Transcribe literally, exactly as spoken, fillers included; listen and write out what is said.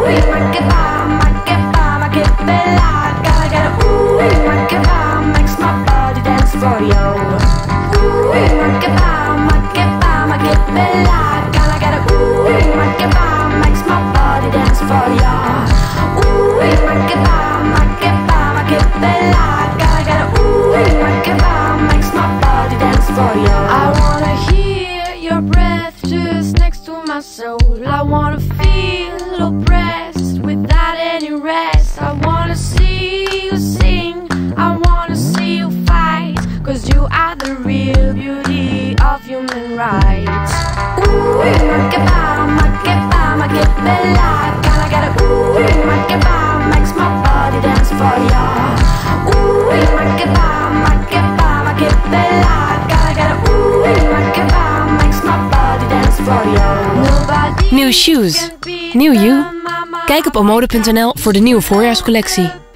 I wanna feel oppressed without any rest. I wanna see you sing, I wanna see you fight, cause you are the real beauty of human rights. Ooh, makeba, makeba, makebella. Gotta get a ooh, makeba, makes my body dance for ya. Ooh, makeba, makeba, makebella. Gotta get a ooh, makeba, makes my body dance for ya. New shoes, new you. Kijk op omode punt n l voor de nieuwe voorjaarscollectie.